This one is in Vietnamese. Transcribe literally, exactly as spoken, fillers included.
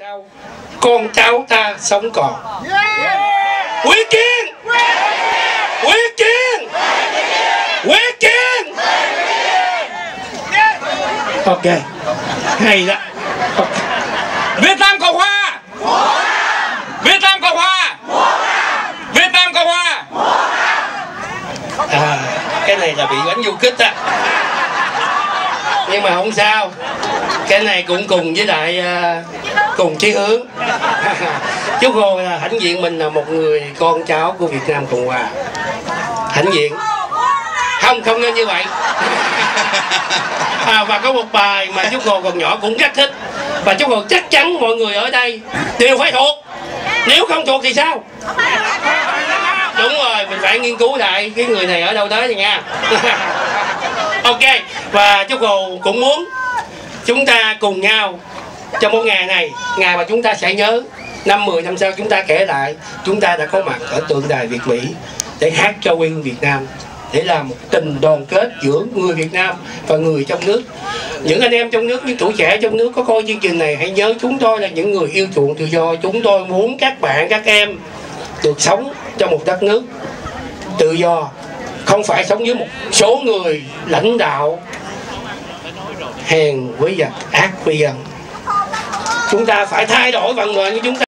Sau con cháu ta sống còn. Quyết chiến, quyết chiến, quyết chiến. Ok, hay đó. Okay. Việt Nam Cộng Hòa, Việt Nam Cộng Hòa, Việt Nam Cộng Hòa. À, cái này là bị đánh du kích á, nhưng mà không sao. Cái này cũng cùng với lại uh, cùng chí hướng. Chú Hồ là hãnh diện mình là một người con cháu của Việt Nam Cộng Hòa. Hãnh diện. Không, không nên như vậy. À, và có một bài mà chú Hồ còn nhỏ cũng rất thích, và chú Hồ chắc chắn mọi người ở đây đều phải thuộc. Nếu không thuộc thì sao? Đúng rồi, mình phải nghiên cứu lại cái người này ở đâu tới rồi nha. Ok, và chú Hồ cũng muốn chúng ta cùng nhau trong một ngày này, ngày mà chúng ta sẽ nhớ năm mười năm sau chúng ta kể lại chúng ta đã có mặt ở tượng đài Việt Mỹ để hát cho quê hương Việt Nam, để làm một tình đoàn kết giữa người Việt Nam và người trong nước. Những anh em trong nước, những tuổi trẻ trong nước có coi chương trình này, hãy nhớ chúng tôi là những người yêu chuộng tự do. Chúng tôi muốn các bạn, các em được sống trong một đất nước tự do, không phải sống với một số người lãnh đạo hèn với giặc, ác với dân. Chúng ta phải thay đổi vận mệnh của chúng ta.